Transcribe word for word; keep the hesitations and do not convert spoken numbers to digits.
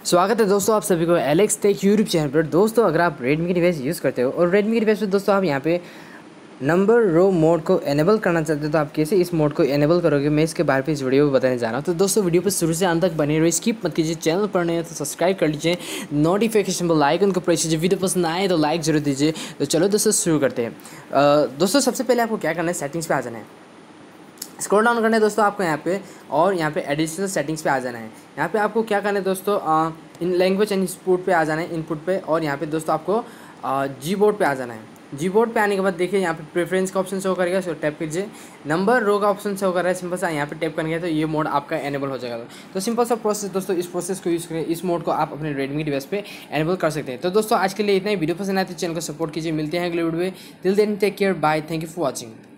स्वागत है दोस्तों आप सभी को एलेक्स टेक यूट्यूब चैनल पर। दोस्तों अगर आप रेडमी की डिवाइस यूज़ करते हो और रेडमी की डिवाइस पर दोस्तों आप यहाँ पे नंबर रो मोड को एनेबल करना चाहते हो तो आप कैसे इस मोड को एनेबल करोगे, मैं इसके बारे में इस वीडियो में बताने जा रहा हूँ। तो दोस्तों वीडियो पर शुरू से अंत तक बने रहिए, स्किप मत कीजिए। चैनल पर नए हो तो सब्सक्राइब कर लीजिए, नोटिफिकेशन बेल आइकन को प्रेस कीजिए, वीडियो पसंद आए तो लाइक जरूर दीजिए। तो चलो दोस्तों शुरू करते हैं। दोस्तों सबसे पहले आपको क्या करना है, सेटिंग्स पर आ जाना है। स्क्रॉल डाउन करना है दोस्तों आपको यहाँ पे, और यहाँ पे एडिशनल सेटिंग्स पे आ जाना है। यहाँ पे आपको क्या करना है दोस्तों, आ, इन लैंग्वेज एंड इनपुट पे आ जाना है, इनपुट पे। और यहाँ पे दोस्तों आपको जी बोर्ड पे आ जाना है। जी बोर्ड पे आने के बाद देखिए यहाँ पे प्रेफरेंस का ऑप्शन शो करेगा, सो टैप कीजिए। नंबर रो का ऑप्शन शो कर रहा है, सिंपल सा यहाँ पे टैप करेंगे तो ये मोड आपका एनेबल हो जाएगा। तो सिंपल सा प्रोसेस दोस्तों, इस प्रोसेस को यूज़ करें, इस मोड को आप अपने रेडमी डिवाइस पे एनेबल कर सकते हैं। तो दोस्तों आज के लिए इतना ही। वीडियो पसंद आए तो चैनल को सपोर्ट कीजिए। मिलते हैं अगले वीडियो में। Till then take care, bye, thank you for watching.